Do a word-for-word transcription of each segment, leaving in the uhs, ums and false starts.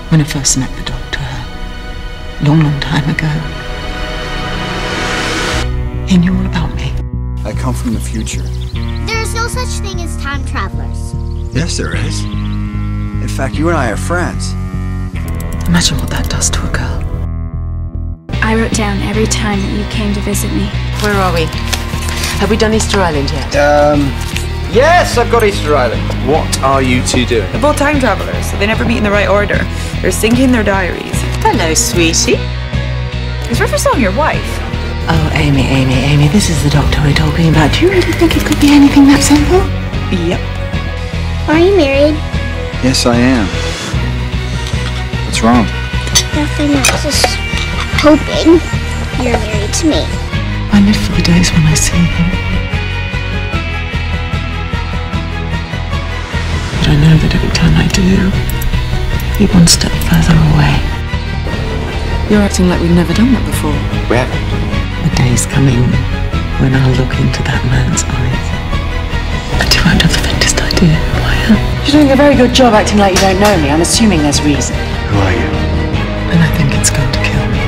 When I first met the doctor, long, long time ago, he knew all about me. I come from the future. There is no such thing as time travelers. Yes, there is. In fact, you and I are friends. Imagine what that does to a girl. I wrote down every time that you came to visit me. Where are we? Have we done Easter Island yet? Um, yes, I've got Easter Island. What are you two doing? They're both time travelers, so they never meet in the right order. They're syncing their diaries. Hello, sweetie. Is River Song your wife? Oh, Amy, Amy, Amy, this is the doctor we're talking about. Do you really think it could be anything that simple? Yep. Are you married? Yes, I am. What's wrong? Nothing. I was just hoping you're married to me. I live for the days when I see him. But I know that every time I do, he's one step further away. You're acting like we've never done that before. We haven't. The day's coming when I'll look into that man's eyes and you won't have the faintest idea who I am. You're doing a very good job acting like you don't know me. I'm assuming there's reason. Who are you? And I think it's going to kill me.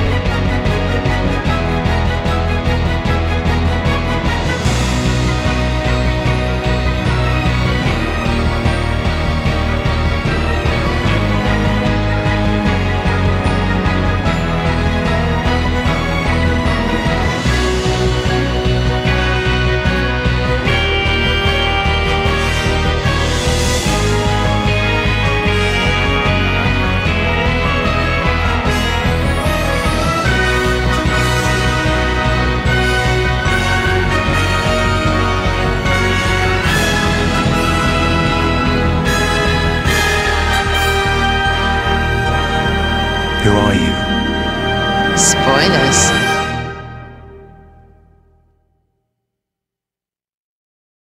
Who are you? Spoilers.